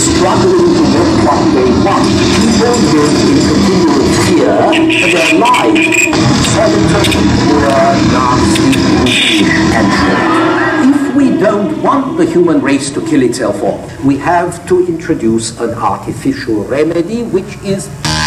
struggling to get what they want. People live in continual fear of their lives. Solitary, poor, nasty, brutish animals. If we don't want the human race to kill itself off, we have to introduce an artificial remedy, which is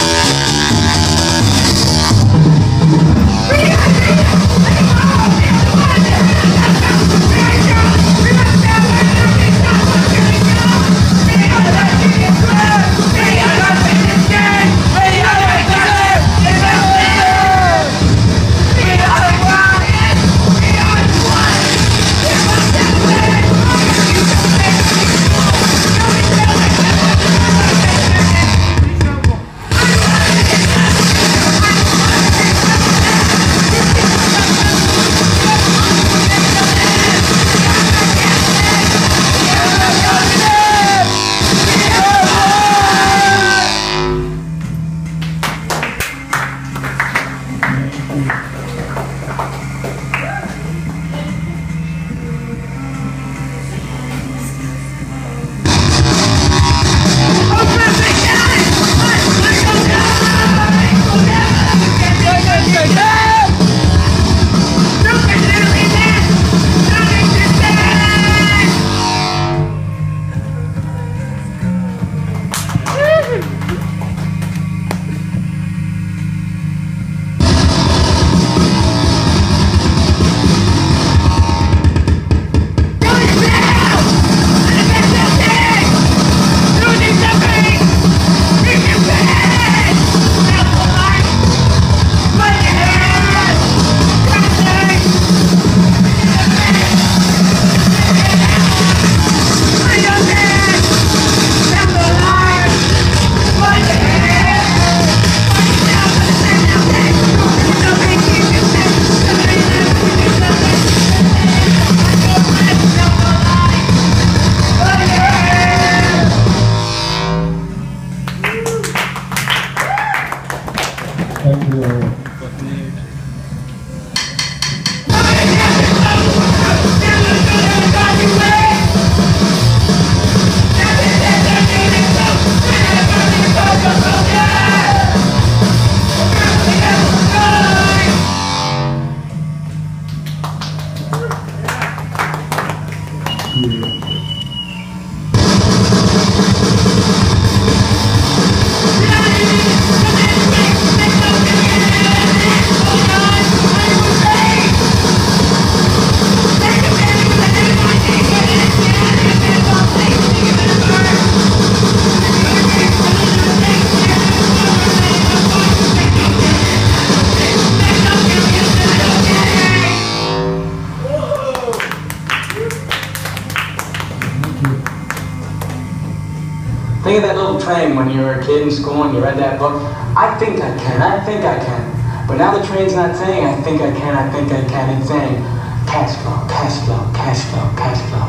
Think of that little train when you were a kid in school and you read that book. I think I can, I think I can. But now the train's not saying I think I can, I think I can. It's saying cash flow, cash flow, cash flow, cash flow.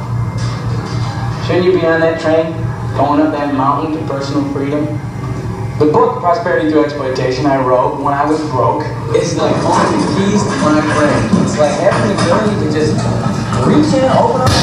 Shouldn't you be on that train, going up that mountain to personal freedom? The book, Prosperity Through Exploitation, I wrote when I was broke. It's like owning the keys to my brain. It's like having a gun you can just reach in, open up.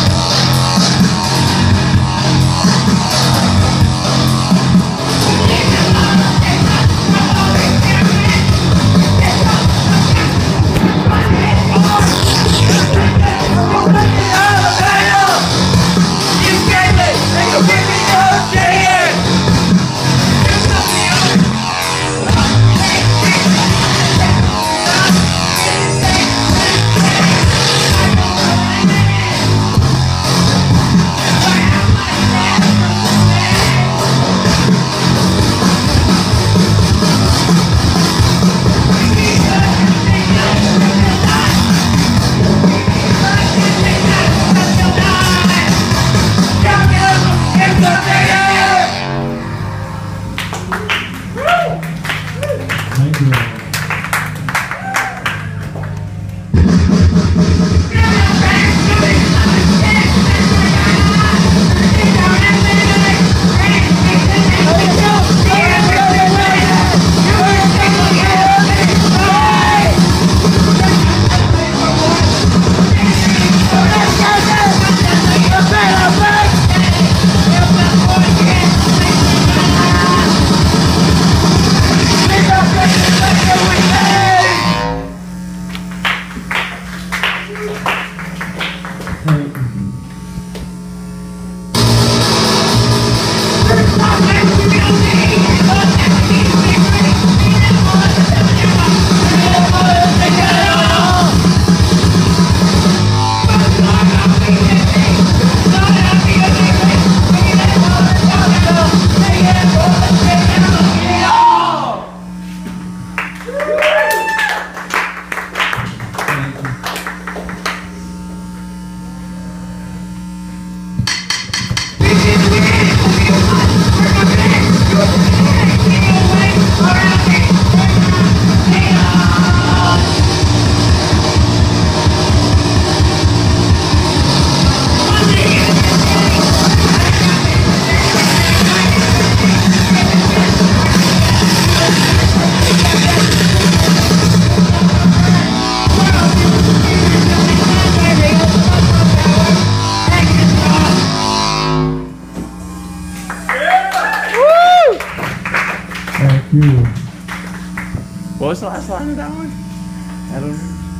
What was the last line of that one? I don't know.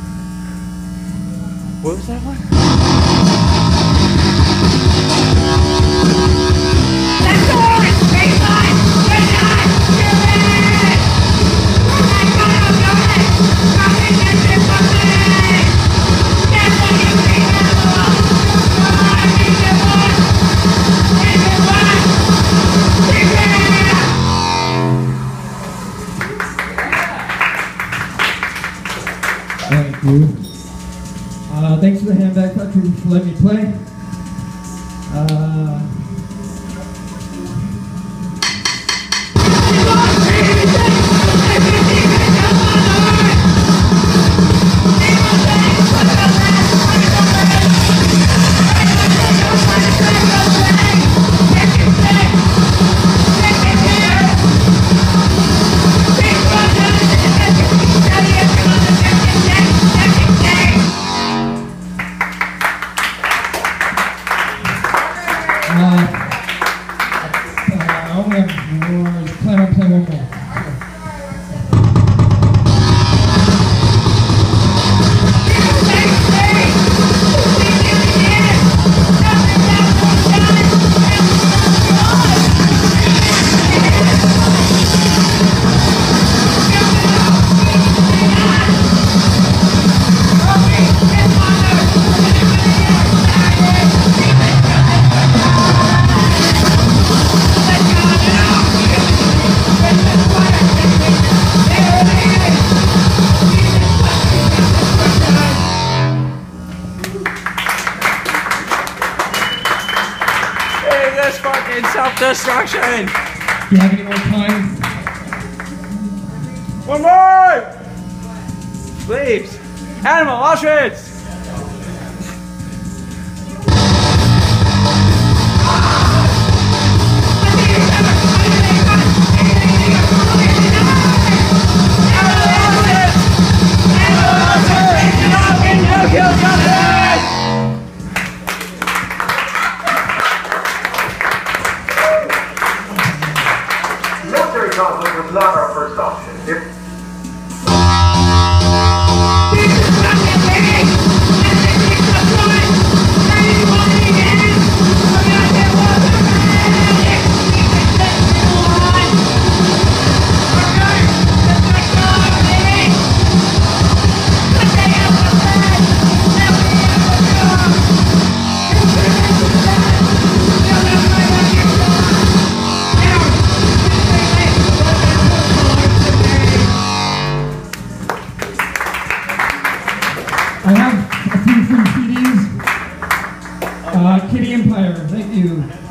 What was that one? Let's go! Baseline! Good night! You're it! Oh my God, I'm doing it! Fucking get this fucking! That's what you think of the world! I think it was! Think it was! Think it! Thank you. Thanks to the Handbag Factory for letting me play. I only have more. Plan on playing one more. This fucking self-destruction! Do you have any more time? One more! Please! Animal, Auschwitz! Military conflict was not our first option. If I have a few free CDs. Kitty Empire, thank you.